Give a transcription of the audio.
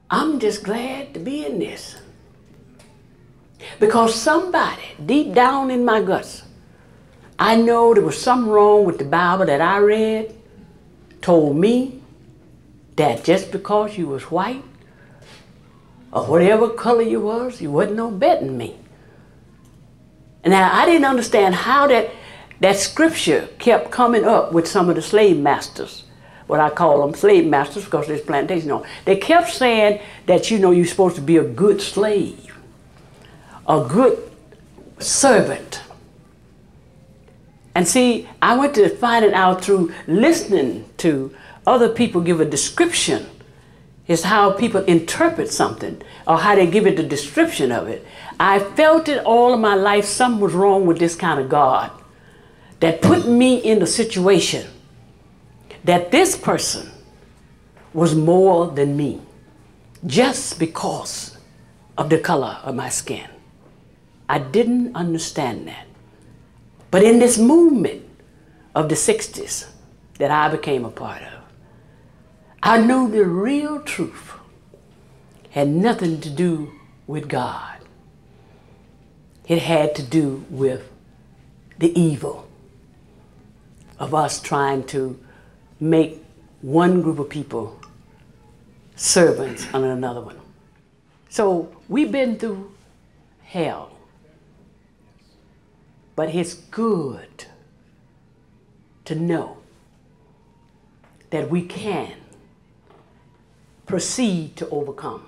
I'm just glad to be in this. Because somebody, deep down in my guts, I know there was something wrong with the Bible that I read, told me that just because you was white or whatever color you wasn't no better than me. And now I didn't understand how that scripture kept coming up with some of the slave masters. What I call them slave masters because there's plantation on. They kept saying that, you know, you're supposed to be a good slave, a good servant. And see, I went to find it out through listening to other people give a description. Is how people interpret something or how they give it the description of it. I felt it all of my life, something was wrong with this kind of God that put me in a situation that this person was more than me just because of the color of my skin. I didn't understand that. But in this movement of the 60s that I became a part of, I knew the real truth had nothing to do with God. It had to do with the evil of us trying to make one group of people servants under another one. So we've been through hell, but it's good to know that we can proceed to overcome.